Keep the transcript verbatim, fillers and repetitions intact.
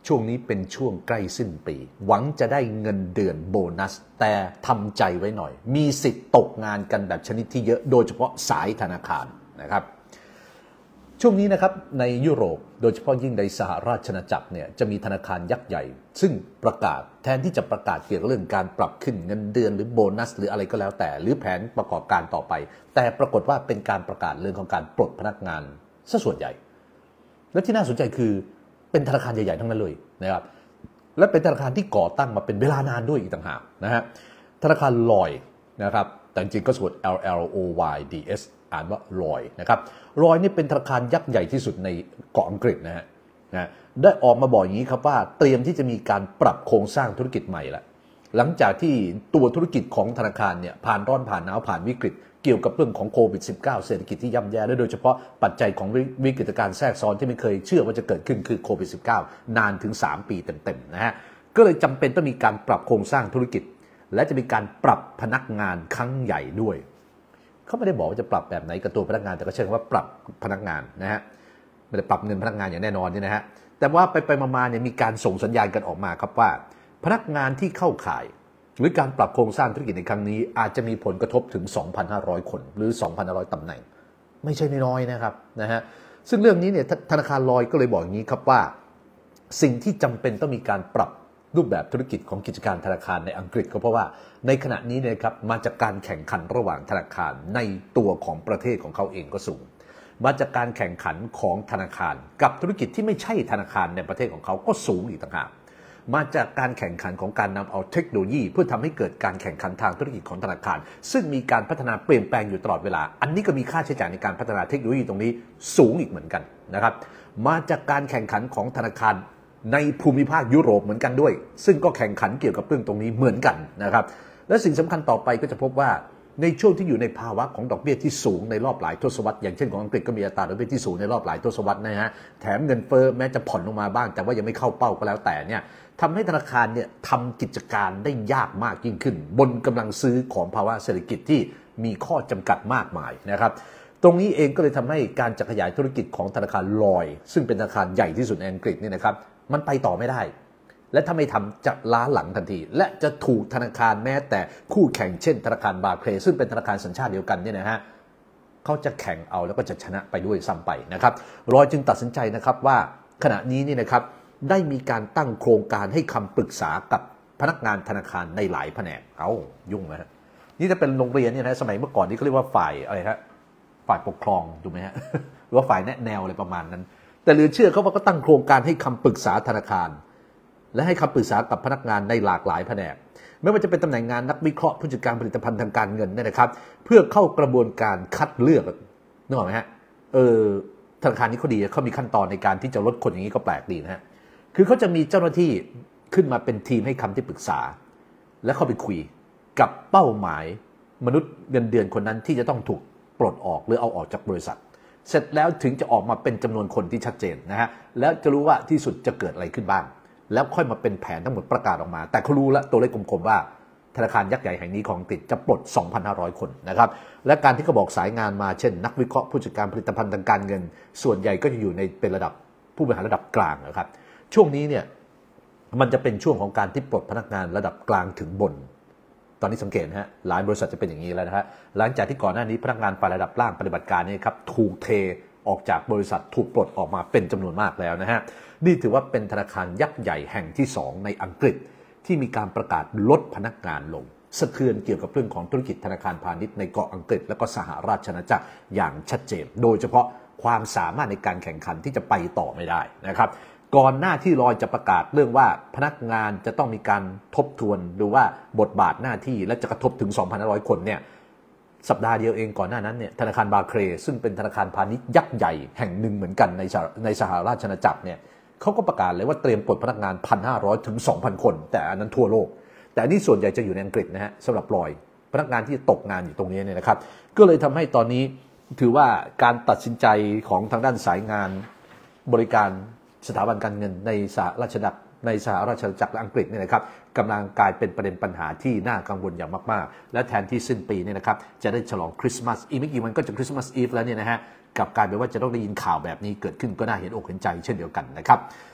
ช่วงนี้เป็นช่วงใกล้สิ้นปีหวังจะได้เงินเดือนโบนัสแต่ทำใจไว้หน่อยมีสิทธิ์ตกงานกันแบบชนิดที่เยอะโดยเฉพาะสายธนาคารนะครับช่วงนี้นะครับในยุโรปโดยเฉพาะยิ่งในสหราชอาณาจักรเนี่ยจะมีธนาคารยักษ์ใหญ่ซึ่งประกาศแทนที่จะประกาศเกี่ยวกับเรื่องการปรับขึ้นเงินเดือนหรือโบนัสหรืออะไรก็แล้วแต่หรือแผนประกอบการต่อไปแต่ปรากฏว่าเป็นการประกาศเรื่องของการปลดพนักงานซะส่วนใหญ่และที่น่าสนใจคือเป็นธนาคารใหญ่ๆทั้งนั้นเลยนะครับและเป็นธนาคารที่ก่อตั้งมาเป็นเวลานานด้วยอีกต่างหากนะฮะธนาคารลอยนะครับแต่จริงๆก็สะกด L L O Y D S อ่านว่าลอยนะครับลอยนี่เป็นธนาคารยักษ์ใหญ่ที่สุดในเกาะอังกฤษนะฮะนะได้ออกมาบอกอย่างนี้ครับว่าเตรียมที่จะมีการปรับโครงสร้างธุรกิจใหม่แล้วหลังจากที่ตัวธุรกิจของธนาคารเนี่ยผ่านร้อนผ่านหนาวผ่านวิกฤตเกี่ยวกับเรื่องของโควิด สิบเก้า เศรษฐกิจที่ย่ำแย่และโดยเฉพาะปัจจัยของวิกฤตการณ์แทรกซ้อนที่ไม่เคยเชื่อว่าจะเกิดขึ้นคือโควิด สิบเก้า นานถึงสามปีเต็มๆนะฮะก็เลยจำเป็นต้องมีการปรับโครงสร้างธุรกิจและจะมีการปรับพนักงานครั้งใหญ่ด้วยเขาไม่ได้บอกว่าจะปรับแบบไหนกับตัวพนักงานแต่ก็เชื่อว่าปรับพนักงานนะฮะไม่ได้ปรับเงินพนักงานอย่างแน่นอนนี่นะฮะแต่ว่าไปๆมาๆเนี่ยมีการส่งสัญญาณกันออกมาครับว่าพนักงานที่เข้าข่ายหรือการปรับโครงสร้างธุรกิจในครั้งนี้อาจจะมีผลกระทบถึง สองพันห้าร้อย คนหรือ สองพันห้าร้อย ตำแหน่งไม่ใช่น้อยๆนะครับนะฮะซึ่งเรื่องนี้เนี่ยธนาคารลอยก็เลยบอกอย่างนี้ครับว่าสิ่งที่จำเป็นต้องมีการปรับรูปแบบธุรกิจของกิจการธนาคารในอังกฤษก็เพราะว่าในขณะนี้เนี่ยครับมาจากการแข่งขันระหว่างธนาคารในตัวของประเทศของเขาเองก็สูงมาจากการแข่งขันของธนาคารกับธุรกิจที่ไม่ใช่ธนาคารในประเทศของเขาก็สูงอีกต่างหากมาจากการแข่งขันของการนำเอาเทคโนโลยีเพื่อทำให้เกิดการแข่งขันทางธุรกิจของธนาคารซึ่งมีการพัฒนาเปลี่ยนแปลงอยู่ตลอดเวลาอันนี้ก็มีค่าใช้จ่ายในการพัฒนาเทคโนโลยีตรงนี้สูงอีกเหมือนกันนะครับมาจากการแข่งขันของธนาคารในภูมิภาคยุโรปเหมือนกันด้วยซึ่งก็แข่งขันเกี่ยวกับเรื่องตรงนี้เหมือนกันนะครับและสิ่งสำคัญต่อไปก็จะพบว่าในช่วงที่อยู่ในภาวะของดอกเบี้ยที่สูงในรอบหลายทศวรรษอย่างเช่นของอังกฤษก็มีอัตราดอกเบี้ยที่สูงในรอบหลายทศวรรษนะฮะแถมเงินเฟ้อแม้จะผ่อนลงมาบ้างแต่ว่ายังไม่เข้าเป้าก็แล้วแต่เนี่ยทำให้ธนาคารเนี่ยทำกิจการได้ยากมากยิ่งขึ้นบนกำลังซื้อของภาวะเศรษฐกิจที่มีข้อจำกัดมากมายนะครับตรงนี้เองก็เลยทำให้การจะขยายธุรกิจของธนาคารลอยซึ่งเป็นธนาคารใหญ่ที่สุดในอังกฤษนี่นะครับมันไปต่อไม่ได้และถ้าไม่ทำจะล้าหลังทันทีและจะถูกธนาคารแม้แต่คู่แข่งเช่นธนาคารบาร์เคลย์ซึ่งเป็นธนาคารสัญชาติเดียวกันเนี่ยนะฮะเขาจะแข่งเอาแล้วก็จะชนะไปด้วยซ้ำไปนะครับรอยจึงตัดสินใจนะครับว่าขณะนี้นี่นะครับได้มีการตั้งโครงการให้คำปรึกษากับพนักงานธนาคารในหลายแผนกเอายุ่งนะฮะนี่จะเป็นโรงเรียนเนี่ยนะสมัยเมื่อก่อนนี่เขาเรียกว่าฝ่ายอะไรฮะฝ่ายปกครองถูกไหมฮะหรือว่าฝ่ายแนะแนวอะไรประมาณนั้นแต่เหลือเชื่อเขาว่าก็ตั้งโครงการให้คำปรึกษาธนาคารและให้คำปรึกษากับพนักงานในหลากหลายแผนกไม่ว่าจะเป็นตำแหน่งงานนักวิเคราะห์ผู้จัดการผลิตภัณฑ์ทางการเงินเนี่ยนะครับเพื่อเข้ากระบวนการคัดเลือกนึกออกไหมฮะเออธนาคารนี้เขาดีเขามีขั้นตอนในการที่จะลดคนอย่างนี้ก็แปลกดีนะฮะคือเขาจะมีเจ้าหน้าที่ขึ้นมาเป็นทีมให้คำที่ปรึกษาและเข้าไปคุยกับเป้าหมายมนุษย์เงินเดือนคนนั้นที่จะต้องถูกปลดออกหรือเอาออกจากบริษัทเสร็จแล้วถึงจะออกมาเป็นจำนวนคนที่ชัดเจนนะฮะแล้วจะรู้ว่าที่สุดจะเกิดอะไรขึ้นบ้างแล้วค่อยมาเป็นแผนทั้งหมดประกาศออกมาแต่เขารู้แล้วตัวเลขกลมๆว่าธนาคารยักษ์ใหญ่แห่งนี้ของอังกฤษจะปลด สองพันห้าร้อย คนนะครับและการที่เขาบอกสายงานมาเช่นนักวิเคราะห์ผู้จัดการผลิตภัณฑ์ทางการเงินส่วนใหญ่ก็จะอยู่ในเป็นระดับผู้บริหารระดับกลางนะครับช่วงนี้เนี่ยมันจะเป็นช่วงของการที่ปลดพนักงานระดับกลางถึงบนตอนนี้สังเกตนะฮะหลายบริษัทจะเป็นอย่างนี้แล้วนะฮะหลังจากที่ก่อนหน้านี้พนักงานฝ่ายระดับล่างปฏิบัติการนี่ครับถูกเทออกจากบริษัทถูกปลดออกมาเป็นจำนวนมากแล้วนะฮะนี่ถือว่าเป็นธนาคารยักษ์ใหญ่แห่งที่สองในอังกฤษที่มีการประกาศลดพนักงานลงสะเทือนเกี่ยวกับเรื่องของธุรกิจธนาคารพาณิชย์ในเกาะอังกฤษและก็สหราชอาณาจักรอย่างชัดเจนโดยเฉพาะความสามารถในการแข่งขันที่จะไปต่อไม่ได้นะครับก่อนหน้าที่ลอยจะประกาศเรื่องว่าพนักงานจะต้องมีการทบทวนดูว่าบทบาทหน้าที่และจะกระทบถึง สองพันห้าร้อย คนเนี่ยสัปดาห์เดียวเองก่อนหน้านั้นเนี่ยธนาคารบาร์เคลย์ซึ่งเป็นธนาคารพาณิชย์ยักษ์ใหญ่แห่งหนึ่งเหมือนกันในในสหราชอาณาจักรเนี่ยเขาก็ประกาศเลยว่าเตรียมปลดพนักงาน หนึ่งพันห้าร้อย ถึง สองพัน คนแต่อันนั้นทั่วโลกแต่อันนี้ส่วนใหญ่จะอยู่ในอังกฤษนะฮะสำหรับลอยพนักงานที่ตกงานอยู่ตรงนี้เนี่ยนะครับก็เลยทำให้ตอนนี้ถือว่าการตัดสินใจของทางด้านสายงานบริการสถาบันการเงินในสหราชอาณาจักรในสหราชอาณาจักรและอังกฤษเนี่ยนะครับกำลังกลายเป็นประเด็นปัญหาที่น่ากังวลอย่างมากๆและแทนที่สิ้นปีเนี่ยนะครับจะได้ฉลองคริสต์มาสอีกไม่กี่วันก็จะคริสต์มาสอีฟแล้วเนี่ยนะฮะกลับกลายเป็นว่าจะต้องได้ยินข่าวแบบนี้เกิดขึ้นก็น่าเห็นอกเห็นใจเช่นเดียวกันนะครับ